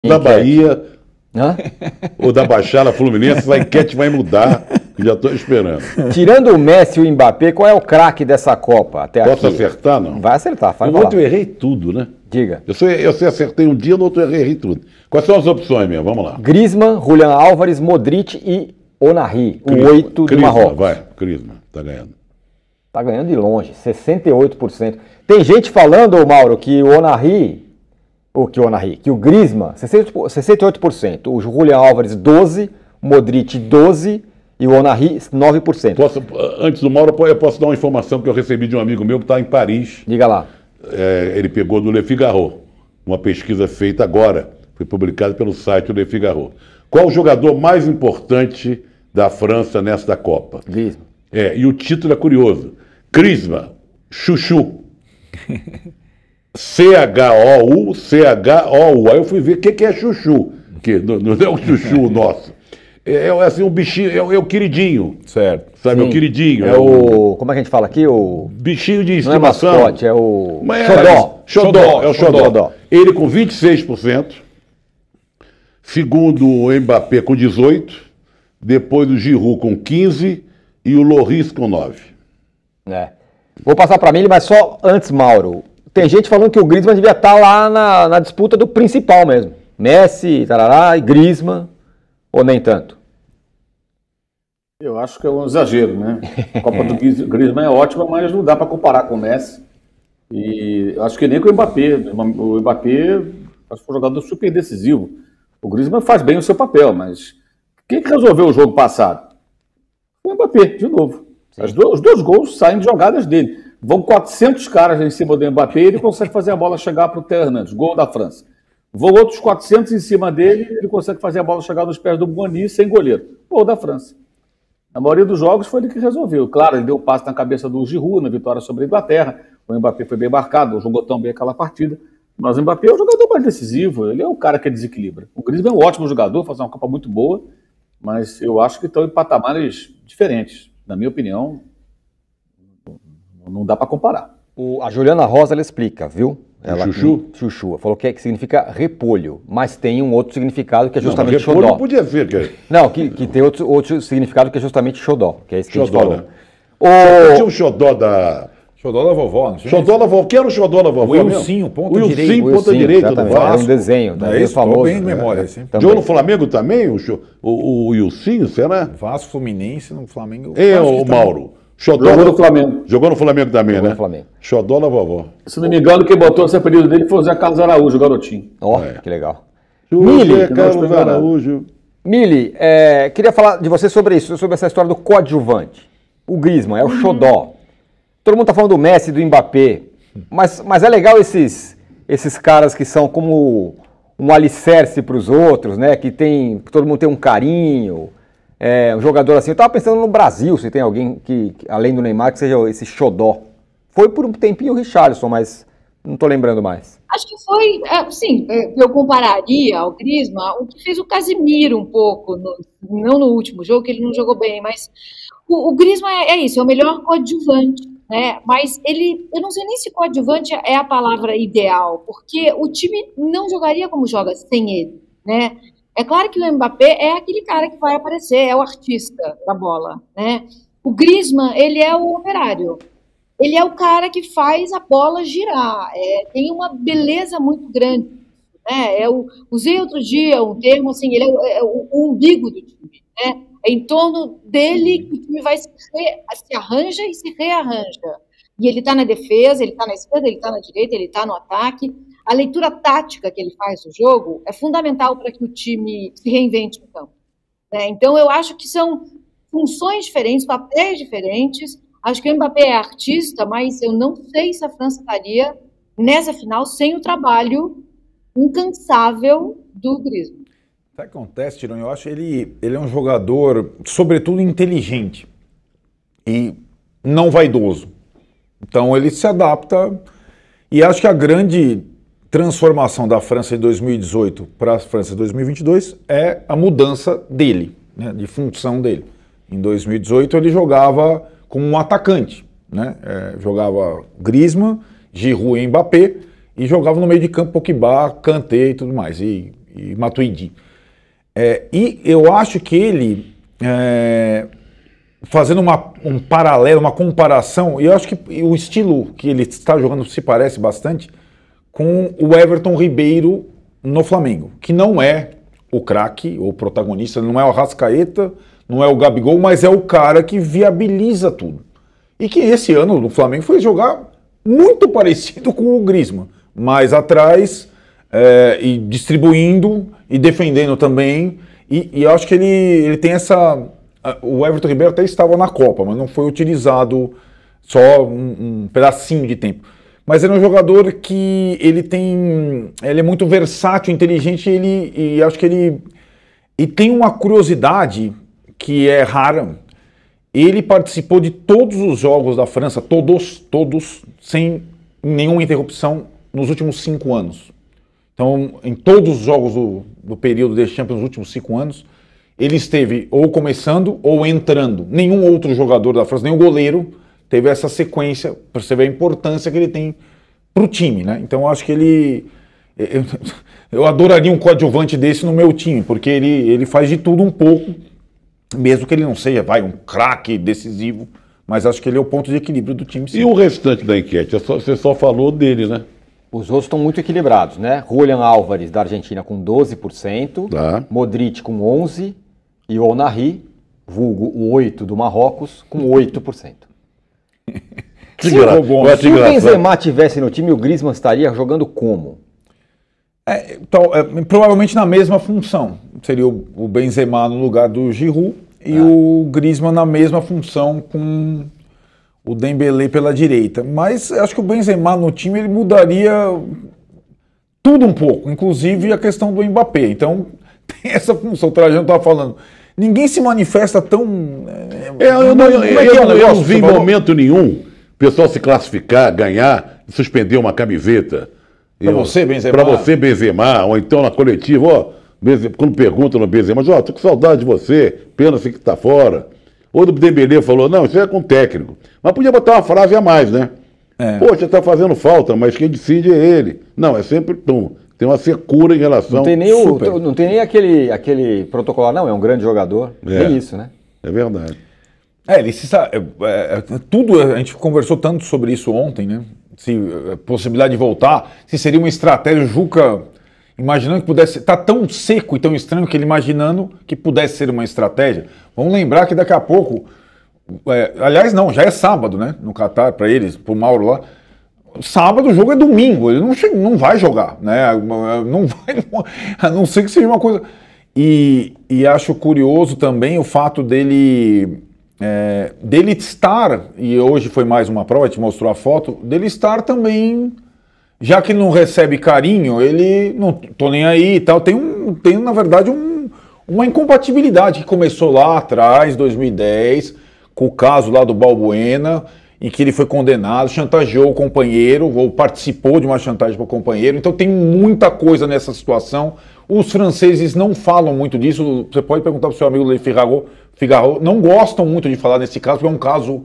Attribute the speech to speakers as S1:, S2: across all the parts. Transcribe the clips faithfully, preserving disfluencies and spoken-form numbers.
S1: da Bahia, Hã? ou da Baixada Fluminense, a enquete vai mudar, já estou esperando.
S2: Tirando o Messi e o Mbappé, qual é o craque dessa Copa até
S1: Posso
S2: aqui?
S1: acertar, não?
S2: Vai acertar, faz
S1: No outro eu errei tudo, né?
S2: Diga.
S1: Eu, sou, eu sei, acertei um dia, no outro eu errei tudo. Quais são as opções mesmo? Vamos lá.
S2: Griezmann, Julián Álvares, Modric e Onahi, o oito do Marrocos.
S1: Vai, Griezmann, tá ganhando.
S2: Tá ganhando de longe, sessenta e oito por cento. Tem gente falando, ô Mauro, que o Onahi, ou que o Onahi, que o Griezmann, sessenta e oito por cento, o Julián Álvares, doze por cento, o Modric, doze por cento e o Onahi, nove por cento.
S1: Posso, antes do Mauro, eu posso dar uma informação que eu recebi de um amigo meu que está em Paris.
S2: Diga lá.
S1: É, ele pegou do Le Figaro, uma pesquisa feita agora, foi publicada pelo site Le Figaro. Qual o jogador mais importante da França nesta Copa?
S2: Griezmann.
S1: É, e o título é curioso. Griezmann, Chuchu. C H O U, C H O U. Aí eu fui ver o que, que é Chuchu. Que não, não é o Chuchu nosso. É, é assim, um bichinho, é, é o queridinho.
S2: Certo.
S1: Sabe, Sim. o queridinho.
S2: É, é o, como é que a gente fala aqui? O
S1: bichinho de
S2: estimação. Não é mascote, é o
S1: Mas
S2: xodó.
S1: Xodó, xodó, é o xodó. xodó. Ele com vinte e seis por cento. Segundo o Mbappé com dezoito por cento. Depois o Giroud com quinze por cento. E o Lloris com nove por cento.
S2: É. Vou passar para mim, mas só antes, Mauro. Tem gente falando que o Griezmann devia estar lá na, na disputa do principal mesmo. Messi, tarará, e Griezmann, ou nem tanto?
S3: Eu acho que é um exagero, né? A Copa do Griezmann é ótima, mas não dá para comparar com o Messi. E acho que nem com o Mbappé. O Mbappé acho que foi um jogador super decisivo. O Griezmann faz bem o seu papel, mas quem que resolveu o jogo passado? O Mbappé, de novo. As do, os dois gols saem de jogadas dele. Vão quatrocentos caras em cima do Mbappé e ele consegue fazer a bola chegar para o Theo Hernandes, gol da França. Vão outros quatrocentos em cima dele e ele consegue fazer a bola chegar nos pés do Boni sem goleiro. Gol da França. Na maioria dos jogos foi ele que resolveu. Claro, ele deu o passe na cabeça do Giroud na vitória sobre a Inglaterra. O Mbappé foi bem marcado, jogou tão bem aquela partida. Mas o Mbappé é o jogador mais decisivo, ele é o cara que desequilibra. O Griezmann é um ótimo jogador, faz uma Copa muito boa, mas eu acho que estão em patamares diferentes. Na minha opinião, não dá para comparar.
S2: O, a Juliana Rosa, ela explica, viu? Ela,
S1: chuchu?
S2: Chuchu. Falou que, é, que significa repolho, mas tem um outro significado que é justamente
S1: não, repolho
S2: xodó.
S1: Não podia ser. Que...
S2: Não, que, que tem outro, outro significado que é justamente xodó, que é isso que xodó, a gente falou.
S1: Né? O... Tinha o xodó da...
S4: Xodó da vovó, não sei.
S1: Xodó da vovó. Quem era o xodó da vovó?
S4: O Wilsinho, ponta
S1: o
S4: direita.
S1: Wilsinho, ponta direita do Vasco.
S2: Era um desenho, tá?
S4: É isso,
S2: famoso.
S4: bem de memória. Assim.
S1: Jogou no Flamengo também, o, o, o Wilsinho, será?
S4: Vasco, Fluminense, no Flamengo.
S1: É, o Mauro.
S3: Xodó jogou no Flamengo.
S1: Jogou no Flamengo também,
S2: jogou
S1: né?
S2: No Flamengo.
S1: Xodó da vovó.
S3: Se não me engano, quem botou esse apelido dele foi o Zé Carlos Araújo, o garotinho.
S2: Ó, oh, é. Que legal.
S1: Mili, Zé Carlos Araújo.
S2: Mili, é, queria falar de você sobre isso, sobre essa história do coadjuvante. O Griezmann é o xodó. Todo mundo tá falando do Messi, do Mbappé. Mas, mas é legal esses, esses caras que são como um alicerce para os outros, né? Que, tem, que todo mundo tem um carinho. É, um jogador assim. Eu estava pensando no Brasil, se tem alguém que, que, além do Neymar, que seja esse xodó. Foi por um tempinho o Richarlison, mas não estou lembrando mais.
S5: Acho que foi, é, sim, eu compararia ao Griezmann o que fez o Casemiro um pouco, no, não no último jogo, que ele não jogou bem, mas o, o Griezmann é, é isso, é o melhor coadjuvante. Né? Mas ele, eu não sei nem se coadjuvante é a palavra ideal, porque o time não jogaria como joga sem ele, né? É claro que o Mbappé é aquele cara que vai aparecer, é o artista da bola, né? O Griezmann, ele é o operário, ele é o cara que faz a bola girar, é, tem uma beleza muito grande, né? É o, usei outro dia um termo assim, ele é o, é o, o umbigo do time, né? É em torno dele que o time vai se, re, se arranja e se rearranja. E ele está na defesa, ele está na esquerda, ele está na direita, ele está no ataque. A leitura tática que ele faz do jogo é fundamental para que o time se reinvente no campo. Né? Então, eu acho que são funções diferentes, papéis diferentes. Acho que o Mbappé é artista, mas eu não sei se a França estaria nessa final sem o trabalho incansável do Griezmann.
S4: Sabe o que acontece, Tirão? Eu acho que ele, ele é um jogador, sobretudo, inteligente e não vaidoso. Então ele se adapta e acho que a grande transformação da França de dois mil e dezoito para a França de dois mil e vinte e dois é a mudança dele, né, de função dele. Em dois mil e dezoito ele jogava como um atacante, né? É, jogava Griezmann, Giroud e Mbappé e jogava no meio de campo Pogba, Kanté e tudo mais. E e Matuidi. É, e eu acho que ele, é, fazendo uma, um paralelo, uma comparação, e eu acho que o estilo que ele está jogando se parece bastante com o Everton Ribeiro no Flamengo, que não é o craque, o protagonista, não é o Arrascaeta, não é o Gabigol, mas é o cara que viabiliza tudo. E que esse ano no Flamengo foi jogar muito parecido com o Griezmann, mais atrás, é, e distribuindo e defendendo também. E, e eu acho que ele, ele tem essa... O Everton Ribeiro até estava na Copa, mas não foi utilizado só um, um pedacinho de tempo. Mas ele é um jogador que ele tem... Ele é muito versátil, inteligente, e, ele, e acho que ele... E tem uma curiosidade que é rara. Ele participou de todos os jogos da França, todos, todos, sem nenhuma interrupção nos últimos cinco anos. Então, em todos os jogos do, do período desse Champions, nos últimos cinco anos, ele esteve ou começando ou entrando. Nenhum outro jogador da França, nenhum goleiro, teve essa sequência, para você ver a importância que ele tem para o time, né? Então, eu acho que ele... Eu, eu adoraria um coadjuvante desse no meu time, porque ele, ele faz de tudo um pouco, mesmo que ele não seja, vai, um craque decisivo, mas acho que ele é o ponto de equilíbrio do time. Sim.
S1: E o restante da enquete? Você só falou dele, né?
S2: Os outros estão muito equilibrados, né? Julián Álvares, da Argentina, com doze por cento,
S1: Tá.
S2: Modric com onze por cento e o Onari, vulgo o oito do Marrocos, com oito por cento.
S1: Que
S2: Se,
S1: gra-
S2: o,
S1: eu acho
S2: se o
S1: engraçado.
S2: Benzema tivesse no time, o Griezmann estaria jogando como?
S4: É, então, é, provavelmente na mesma função. Seria o, o Benzema no lugar do Giroud e
S2: Ah.
S4: o Griezmann na mesma função com o Dembélé pela direita. Mas acho que o Benzema no time ele mudaria tudo um pouco, inclusive a questão do Mbappé. Então tem essa função. O Trajano estava falando. Ninguém se manifesta tão...
S1: É, eu não, eu,
S4: Como é que é o
S1: eu- eu
S4: negócio
S1: não
S4: que
S1: vi
S4: você
S1: em
S4: falou?
S1: momento nenhum o pessoal se classificar, ganhar, suspender uma camiseta.
S4: Pra
S1: Eu-
S4: você, Benzema.
S1: Pra você, Benzema, ou então na coletiva, ó, Benzema, quando perguntam no Benzema, ó, tô com saudade de você, pena assim que tá fora. Ou do Dembélé falou, não, isso é com o técnico. Mas podia botar uma frase a mais, né?
S4: É.
S1: Poxa, tá fazendo falta, mas quem decide é ele. Não, é sempre tum. Tem uma secura em relação...
S2: Não tem nem, o,
S1: Super.
S2: não tem nem aquele, aquele protocolo, não, é um grande jogador.
S1: É.
S2: Nem isso, né?
S1: É verdade.
S4: É, ele se sa- é, é, tudo, a gente conversou tanto sobre isso ontem, né? Se é, possibilidade de voltar, se seria uma estratégia, o Juca imaginando que pudesse, tá tão seco e tão estranho que ele imaginando que pudesse ser uma estratégia. Vamos lembrar que daqui a pouco, é, aliás não, já é sábado, né? No Catar, para eles, pro Mauro lá. Sábado o jogo é domingo, ele não, che- não vai jogar, né? Não vai, a não ser que seja uma coisa. E, e acho curioso também o fato dele, é, dele estar, e hoje foi mais uma prova, te mostrou a foto, dele estar também, já que ele não recebe carinho, ele não tô nem aí e tal, tem, um, tem na verdade um, uma incompatibilidade que começou lá atrás, dois mil e dez, com o caso lá do Balbuena, em que ele foi condenado, chantageou o companheiro, ou participou de uma chantagem para o companheiro. Então tem muita coisa nessa situação. Os franceses não falam muito disso. Você pode perguntar para o seu amigo Le Figaro, Figaro, não gostam muito de falar nesse caso, porque é um caso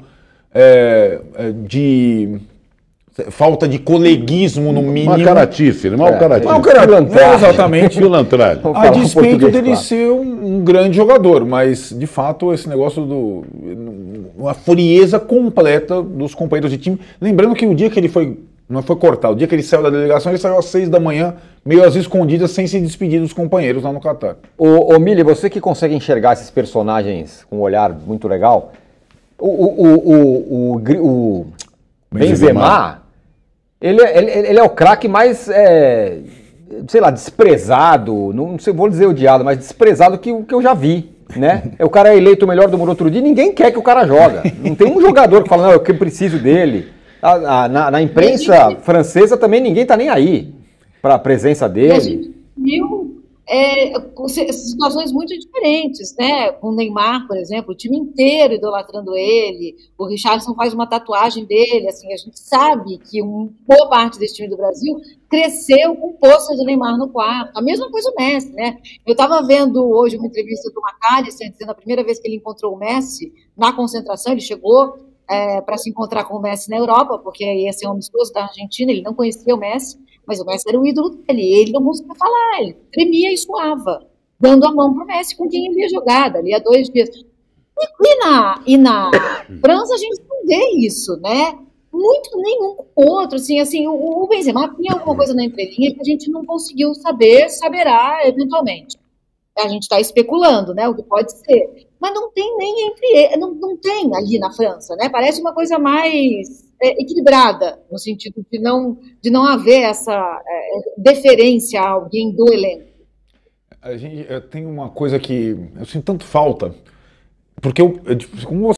S4: é, é, de falta de coleguismo, no mínimo.
S1: Uma caratice, né? Uma
S2: É,
S1: caratice.
S4: Não, cara,
S2: Pilantragem.
S4: é, exatamente.
S1: Pilantragem.
S2: Vamos
S4: A
S2: falar um
S4: despeito
S2: português,
S4: dele
S2: claro.
S4: ser um, um grande jogador, mas de fato esse negócio do uma frieza completa dos companheiros de time. Lembrando que o dia que ele foi, não foi cortado, o dia que ele saiu da delegação, ele saiu às seis da manhã, meio às escondidas, sem se despedir dos companheiros lá no Catar.
S2: Ô, ô Mili, você que consegue enxergar esses personagens com um olhar muito legal, o, o, o, o, o, Gri- o Benzema, ele, é- ele, ele é o craque mais, é, sei lá, desprezado, não sei, vou dizer odiado, mas desprezado que, o que eu já vi, né? O cara é eleito o melhor do mundo outro dia, ninguém quer que o cara joga. Não tem um jogador que fala, não, eu que preciso dele. A- a- na, na imprensa francesa também ninguém tá nem aí para a presença
S5: E a
S2: dele.
S5: gente viu é, com se- situações muito diferentes, né? Com o Neymar, por exemplo, o time inteiro idolatrando ele, o Richarlison faz uma tatuagem dele, assim, a gente sabe que uma boa parte desse time do Brasil cresceu com o pôster do Neymar no quarto. A mesma coisa o Messi, né? Eu estava vendo hoje uma entrevista do McAllister, dizendo a primeira vez que ele encontrou o Messi na concentração, ele chegou é, para se encontrar com o Messi na Europa, porque ia ser um amistoso da Argentina, ele não conhecia o Messi. mas o Messi era o ídolo dele, ele não conseguia falar, ele tremia e suava, dando a mão pro Messi com quem ele ia jogar, dali a dois dias. E, e, na, e na França a gente não vê isso, né? Muito nenhum com o outro, assim, assim, o, o Benzema tinha alguma coisa na entrelinha que a gente não conseguiu saber, saberá eventualmente. A gente está especulando, né, o que pode ser. Mas não tem nem entre eles, não, não tem ali na França, né? Parece uma coisa mais é, equilibrada, no sentido de não, de não haver essa é, deferência a alguém do elenco.
S4: A gente, eu tenho uma coisa que eu sinto tanto falta, porque eu, eu, como